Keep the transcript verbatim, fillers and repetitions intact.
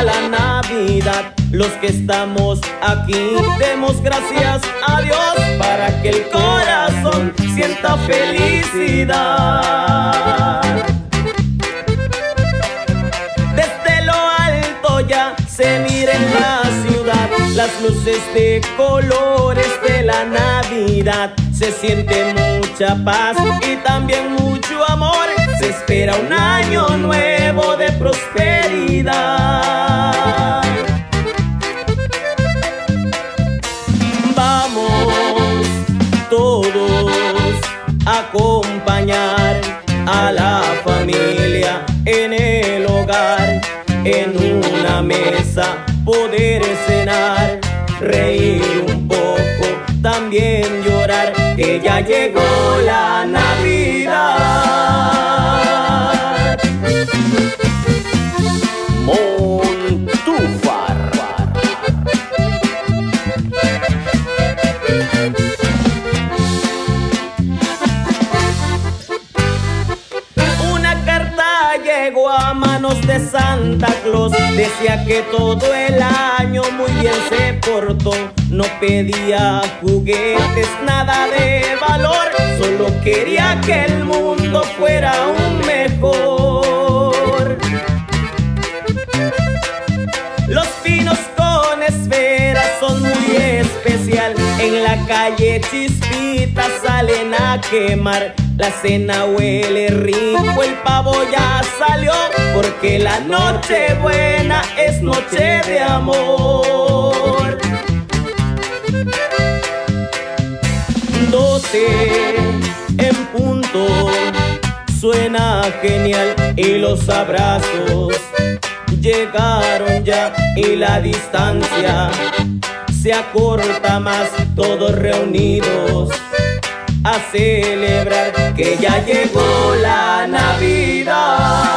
llega la Navidad. Los que estamos aquí demos gracias a Dios para que el corazón sienta felicidad. Desde lo alto ya se mira en la ciudad las luces de colores de la Navidad. Se siente mucha paz y también mucho amor. Se espera un año nuevo de prosperidad. Vamos todos a acompañar a la familia en el hogar, en una mesa poder cenar, reír un poco, también llorar, que ya llegó la Navidad. Montúfar. Una carta llegó a manos de Santa Claus. Decía que todo el año muy bien se portó. No pedía juguetes, nada de valor, solo quería que el mundo fuera un mejor. Los pinos con esferas son muy especial. En la calle chispitas salen a quemar. La cena huele rico, el pavo ya salió, porque la noche buena es noche de amor. Doce en punto, suena genial y los abrazos llegaron ya y la distancia se acorta más, todos reunidos a celebrar que ya llegó la Navidad.